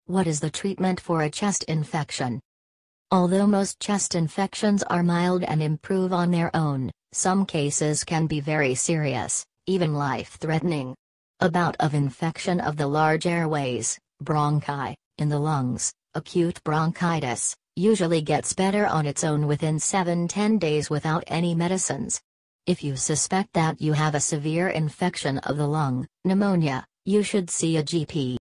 What is the treatment for a chest infection? Although most chest infections are mild and improve on their own, some cases can be very serious, even life-threatening. A bout of infection of the large airways, bronchi, in the lungs, acute bronchitis, usually gets better on its own within 7-10 days without any medicines. If you suspect that you have a severe infection of the lung, pneumonia, you should see a GP.